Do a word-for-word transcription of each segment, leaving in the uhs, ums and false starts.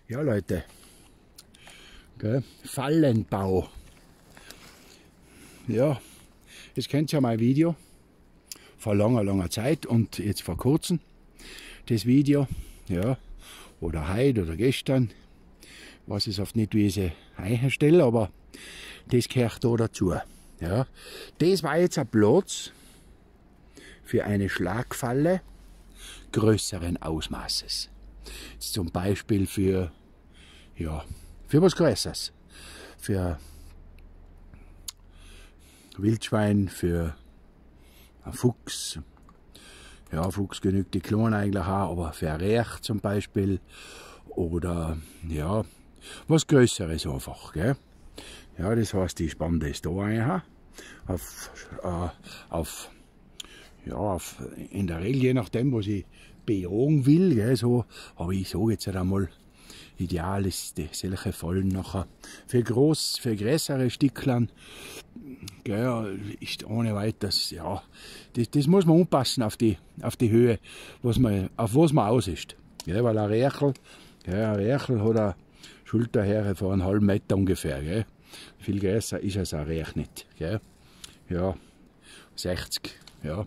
Ja Leute, gell? Fallenbau. Ja, jetzt kennt ihr ja mein Video vor langer, langer Zeit und jetzt vor kurzem das Video, ja, oder heute oder gestern, weiß ich oft nicht, wie ich sie einstelle, aber das gehört da dazu. Ja. Das war jetzt ein Platz für eine Schlagfalle größeren Ausmaßes. Jetzt zum Beispiel für, ja, für was Größeres. Für Wildschwein, für einen Fuchs. Ja, Fuchs genügt die Kleinen eigentlich auch, aber für ein Reh zum Beispiel. Oder, ja, was Größeres einfach, gell? Ja, das heißt, ich spanne das da ein. Auf, äh, auf, ja, auf, in der Regel, je nachdem, was ich bejagen will, gell, so, aber ich sage jetzt einmal, ideal ist die, solche Fallen nachher für groß, für größere Stücklern, gell, ist ohne weiteres, ja, das, das muss man anpassen auf die, auf die Höhe, was man, auf was man aus ist, gell, weil ein Rechel, gell, ein Rechel hat eine Schulterhöhe von einem halben Meter ungefähr, gell. Viel größer ist es ein Rech nicht, gell. Ja, sechzig, ja,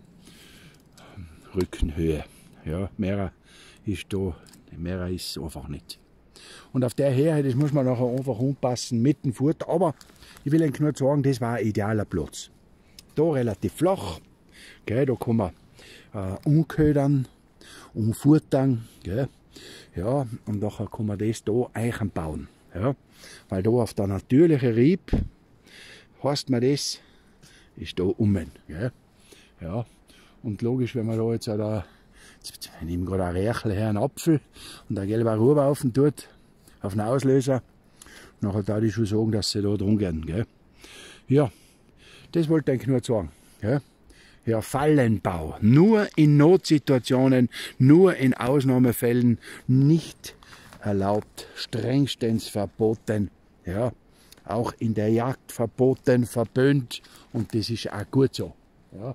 Rückenhöhe. Ja, mehr ist da, mehr ist einfach nicht. Und auf der Höhe, das muss man nachher einfach anpassen mit dem Futter. Aber ich will Ihnen nur sagen, das war ein idealer Platz. Da relativ flach, gell, da kann man äh, umködern, umfuttern, gell, ja, und nachher kann man das da einbauen. Ja, weil da auf der natürliche Rieb, heißt man das, ist da ummen. Gell. Ja, und logisch, wenn man da jetzt da, ich nehme gerade ein Rechel her, einen Apfel und ein gelber Ruhrbaufen tut, auf den Auslöser, nachher darf ich schon sagen, dass sie da drum gehen. Gell. Ja, das wollte ich nur sagen. Gell. Ja, Fallenbau, nur in Notsituationen, nur in Ausnahmefällen, nicht erlaubt, strengstens verboten, ja, auch in der Jagd verboten, verböhnt und das ist auch gut so. Ja.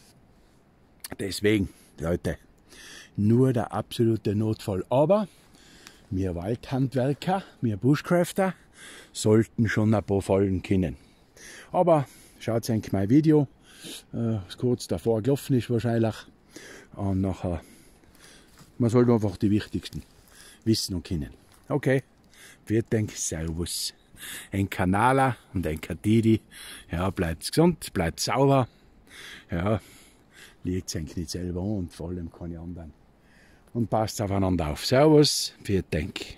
Deswegen, Leute, nur der absolute Notfall. Aber wir Waldhandwerker, wir Bushcrafter sollten schon ein paar Fallen kennen. Aber schaut euch mein Video, äh, kurz davor gelaufen ist wahrscheinlich. Und nachher, man sollte einfach die wichtigsten wissen und kennen. Okay, wir denken Servus. Ein Kanala und ein Katidi. Ja, bleibt gesund, bleibt sauber. Ja, liegt euch nicht selber an und vor allem keine anderen. Und passt aufeinander auf. Servus, wir denken.